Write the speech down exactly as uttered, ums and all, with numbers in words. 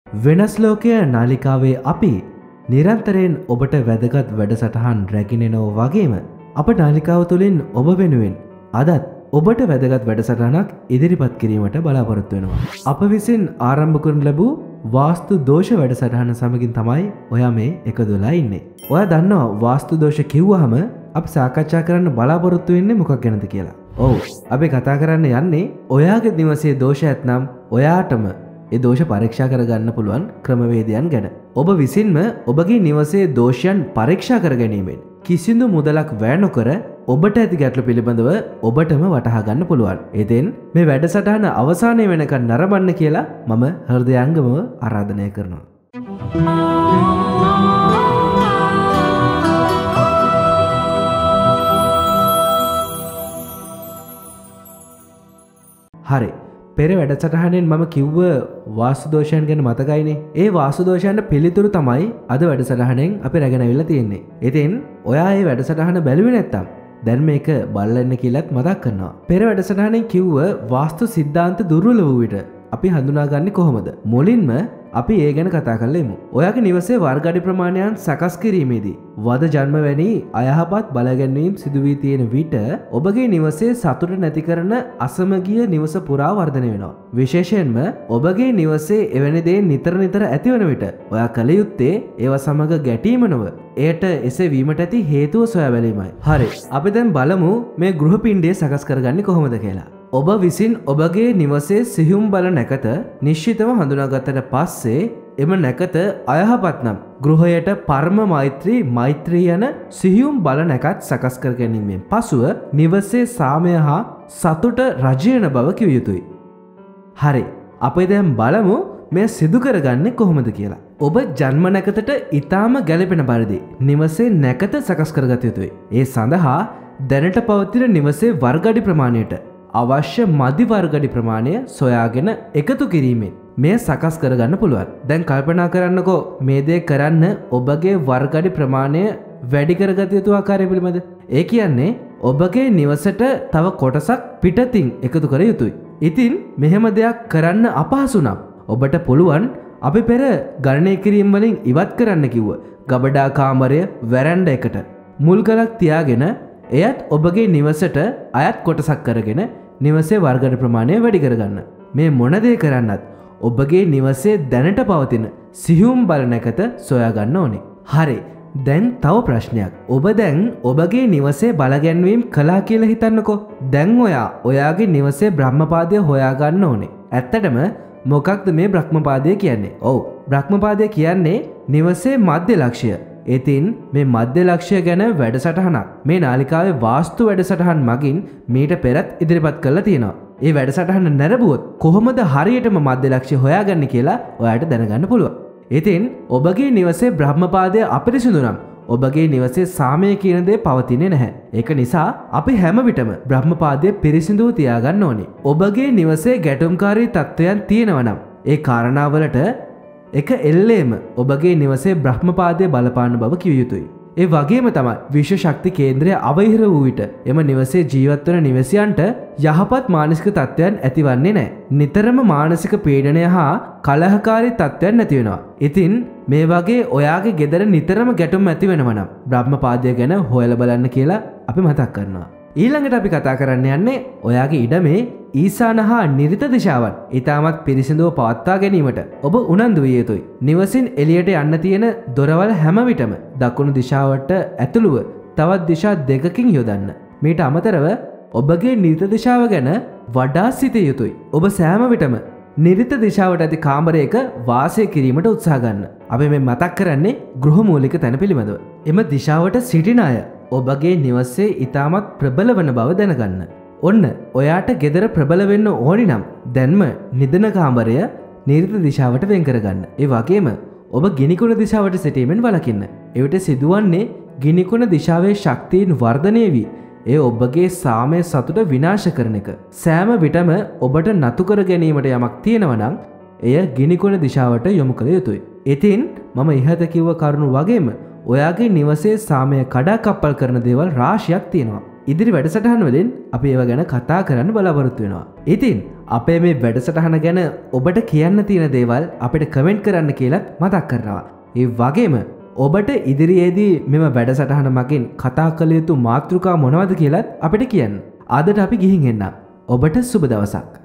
වෙනස් ලෝකයේ නාලිකාවේ අපි නිරන්තරයෙන් ඔබට වැදගත් වැඩසටහන් රැගෙනනවා වගේම අප නාලිකාව තුළින් ඔබ වෙනුවෙන් අදත් ඔබට වැදගත් වැඩසටහනක් ඉදිරිපත් කිරීමට බලාපොරොත්තු වෙනවා. අප විසින් ආරම්භ කරන ලැබූ වාස්තු දෝෂ වැඩසටහන සමගින් තමයි ඔයා මේ එකතු වෙලා ඉන්නේ. ඔයා දන්නවා වාස්තු දෝෂ කිව්වහම අපි සාකච්ඡා කරන්න බලාපොරොත්තු වෙන්නේ මොකක් ගැනද කියලා. ඔව් අපි කතා කරන්න යන්නේ ඔයාගේ නිවසේ දෝෂ ඇතනම් ඔයාටම ඒ දෝෂ පරීක්ෂා කරගන්න පුළුවන් ක්‍රමවේදයන් ගැන. ඔබ විසින්ම ඔබගේ නිවසේ දෝෂයන් පරීක්ෂා කර ගැනීමෙන් කිසිදු මුදලක් වැය නොකර ඔබට ඇති ගැටලු පිළිබඳව ඔබටම වටහා ගන්න පුළුවන්. එතෙන් මේ වැඩසටහන අවසානයේ වෙනකන් නරඹන්න කියලා මම හෘදයාංගමව ආරාධනය කරනවා. හරි. පෙර වැඩසටහනෙන් මම කිව්ව වාස්තු දෝෂයන් ගැන මතකයිනේ. ඒ වාස්තු දෝෂයන්ට පිළිතුරු තමයි අද වැඩසටහනෙන් අපි රැගෙන අවිල්ලා තියෙන්නේ. ඉතින් ඔයා මේ වැඩසටහන බැලුවේ නැත්තම් දැන් මේක බලන්න කියලාත් මතක් කරනවා. පෙර වැඩසටහනෙන් කිව්ව වාස්තු සිද්ධාන්ත දුර්වල වූ විට අපි හඳුනාගන්නේ කොහොමද? මුලින්ම අපි ඒ ගැන කතා කරලෙමු. ඔයාගේ නිවසේ වර්ගඩි ප්‍රමාණයන් සකස් කිරීමේදී වද ජන්ම වැනි අයහපත් බලගැන්වීම් සිදු වී තියෙන විට ඔබගේ නිවසේ සතුට නැති කරන අසමගිය නිවස පුරා වර්ධනය වෙනවා. විශේෂයෙන්ම ඔබගේ නිවසේ එවැනි දේ නිතර නිතර ඇතිවන විට ඔයා කල යුත්තේ ඒව සමග ගැටීම නොව එයට එසේ වීමට ඇති හේතුව සොයා බැලීමයි. හරි. අපි දැන් බලමු මේ ගෘහ පිණ්ඩය සකස් කරගන්නේ කොහොමද කියලා. ඔබ විසින් ඔබගේ නිවසේ සිහියුම් බල නැකත නිශ්චිතව හඳුනාගත්තට පස්සේ එම නැකත අයහපත් නම් ගෘහයට පරම මෛත්‍රී මෛත්‍රී යන සිහියුම් බල නැකත් සකස් කර ගැනීමෙන් පසුව නිවසේ සාමය හා සතුට රජයන බව කිව යුතුයි. හරි. අපි දැන් බලමු මේ සිදු කරගන්නේ කොහොමද කියලා. ඔබ ජන්ම නැකතට ඊටාම ගැළපෙන පරිදි නිවසේ නැකත සකස් කරගත යුතුයි. ඒ සඳහා දැනට පවතින නිවසේ වර්ගඩි ප්‍රමාණයට අවශ්‍ය මදි වර්ගඩි ප්‍රමාණය සොයාගෙන එකතු කිරීමෙන් මේ සකස් කරගන්න පුළුවන්. දැන් කල්පනා කරන්නකෝ මේ දේ කරන්න ඔබගේ වර්ගඩි ප්‍රමාණය වැඩි කරගත යුතු ආකාරය පිළිබඳ. ඒ කියන්නේ ඔබගේ නිවසට තව කොටසක් පිටතින් එකතු කර යුතුයි. ඉතින් මෙහෙම දෙයක් කරන්න අපහසු නම් ඔබට පුළුවන් අපි පෙර ගණනය කිරීම වලින් ඉවත් කරන්න කිව්ව ගබඩා කාමරය වැරැන්ඩ එකට මුල් කලක් තියාගෙන එයත් ඔබගේ නිවසට අයත් කොටසක් කරගෙන නිවසේ වර්ගඩ ප්‍රමාණය වැඩි කරගන්න. මේ මොන දේ කරන්නත් ඔබගේ නිවසේ දැනට පවතින සිහියුම් බල නැකත සොයාගන්න ඕනේ. හරි. දැන් තව ප්‍රශ්නයක්. ඔබ දැන් ඔබගේ නිවසේ බලගැන්වීම් කළා කියලා හිතන්නකෝ. දැන් ඔයා ඔයාගේ නිවසේ බ්‍රහ්මපාදය හොයාගන්න ඕනේ. ඇත්තටම මොකක්ද මේ බ්‍රහ්මපාදය කියන්නේ? ඔව්. බ්‍රහ්මපාදය කියන්නේ නිවසේ මධ්‍ය ලක්ෂ්‍ය. ඉතින් මේ මධ්‍ය ලක්ෂ්‍ය ගැන වැඩසටහනක් මේ නාලිකාවේ වාස්තු වැඩසටහන් මගින් මීට පෙරත් ඉදිරිපත් කරලා තියෙනවා. ඒ වැඩසටහන නැරඹුවොත් කොහොමද හරියටම මධ්‍ය ලක්ෂ්‍ය හොයාගන්නේ කියලා ඔයාලට දැනගන්න පුළුවන්. ඉතින් ඔබගේ නිවසේ බ්‍රහ්මපාදය අපිරිසිදු නම් ඔබගේ නිවසේ සාමය කියන දේ පවතින්නේ නැහැ. ඒක නිසා අපි හැම විටම බ්‍රහ්මපාදය පිරිසිදුව තියාගන්න ඕනේ. ඔබගේ නිවසේ ගැටුම්කාරී තත්ත්වයන් තියෙනවා නම් ඒ කාරණාවලට එක එල්ලේම ඔබගේ නිවසේ බ්‍රහ්මපාදය බලපාන බව කිව යුතුයි. ඒ වගේම තමයි විශ්ව ශක්ති කේන්ද්‍රය අවහිර වූ විට එම නිවසේ ජීවත් වන නිවසියන්ට යහපත් මානසික තත්ත්වයන් ඇතිවන්නේ නැහැ. නිතරම මානසික පීඩනය හා කලහකාරී තත්ත්වයන් නැති වෙනවා. ඉතින් මේ වගේ ඔයාගේ ගෙදර නිතරම ගැටුම් ඇති වෙනවා නම් බ්‍රහ්මපාදය ගැන හොයලා බලන්න කියලා අපි මතක් කරනවා. ඊළඟට අපි කතා කරන්න යන්නේ ඔයාගේ ඉඩමේ ඊසාන හා නිරිත දිශාවන් ඊටමත් පිරිසිදුව පවත්වා ගැනීමට ඔබ උනන්දු විය යුතුයි. නිවසින් එළියට යන්න තියෙන දොරවල් හැම විටම දකුණු දිශාවට ඇතුළුව තවත් දිශා දෙකකින් යොදන්න. මීට අමතරව ඔබගේ නිරිත දිශාව ගැන වඩා සිතිය යුතුයි. ඔබ සෑම විටම නිරිත දිශාවට ඇති කාමරයක වාසය කිරීමට උත්සාහ ගන්න. අපි මේ මතක් කරන්නේ ගෘහ මූලික තැන පිළිබඳව. එම දිශාවට සිටින අය ඔබගේ නිවසේ ඊටමත් ප්‍රබල වන බව දැනගන්න. ඔන්න ඔයාට ගෙදර ප්‍රබල වෙන්න ඕනි නම් දැන්ම නිදන කාමරය නිරිත දිශාවට වෙන් කරගන්න. ඒ වගේම ඔබ ගිනිකුණ දිශාවට සිටීමෙන් වළකින්න. එවිට සිදුවන්නේ ගිනිකුණ දිශාවේ ශක්තියින් වර්ධනය වී ඒ ඔබගේ සාමය සතුට විනාශ කරන එක. සෑම විටම ඔබට නතු කර ගැනීමට යමක් තියෙනවා නම් එය ගිනිකුණ දිශාවට යොමු කළ යුතුයි. ඉතින් මම ඉහත කිව්ව කරුණු වගේම ඔයාගේ නිවසේ සාමය කඩාකප්පල් කරන දේවල් රාශියක් තියෙනවා. ඉදිරි වැඩසටහන් වලින් අපි ඒව ගැන කතා කරන්න බලාපොරොත්තු වෙනවා. ඉතින් අපේ මේ වැඩසටහන ගැන ඔබට කියන්න තියෙන දේවල් අපිට කමෙන්ට් කරන්න කියලත් මතක් කරනවා. ඒ වගේම ඔබට ඉදිරියේදී මෙම වැඩසටහන මගින් කතා කළ යුතු මාතෘකා මොනවද කියලත් අපිට කියන්න. අදට අපි ගිහින් එන්න. ඔබට සුබ දවසක්.